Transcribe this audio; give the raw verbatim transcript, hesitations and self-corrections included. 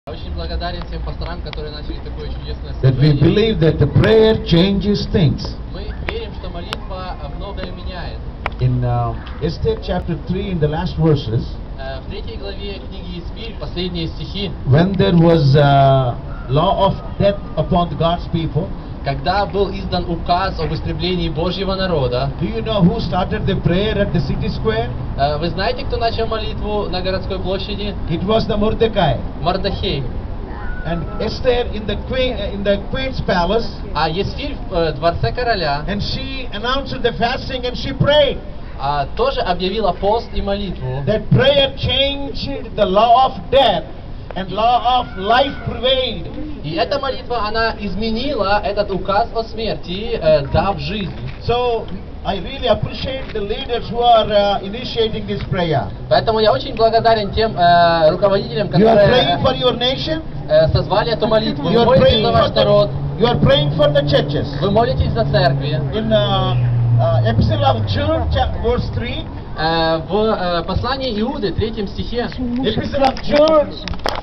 Очень благодарен всем пасторам, которые начали такое чудесное That we служение. believe that the prayer changes things. Мы верим, что молитва многое меняет. In uh, Esther chapter three, in the last verses, Э, В третьей главе книги Исфирь, последние стихи, when there was uh, law of death upon God's people, когда был издан указ об истреблении Божьего народа, do you know who started the prayer at the city square? э, вы знаете, кто начал молитву на городской площади? It was the Mordecai. Мардахей. And Esther in the queen, uh, in the queen's palace, А Есфирь в э, дворце короля and she announced the fasting and she prayed. а, тоже объявила пост и молитву. That prayer changed the law of death and law of life prevailed. И эта молитва, она изменила этот указ о смерти, э, дав жизнь. So I really appreciate the leaders who are uh, initiating this prayer. Поэтому я очень благодарен тем э, руководителям, You are которые praying for your nation. э, созвали эту молитву. Вы You are молитесь praying за for ваш народ, the, you are praying for the churches. вы молитесь за церкви. In uh, uh, Epistle of Jude, chap- verse three. Э, в э, послании Иуды, третьем стихе, Epistle of Jude,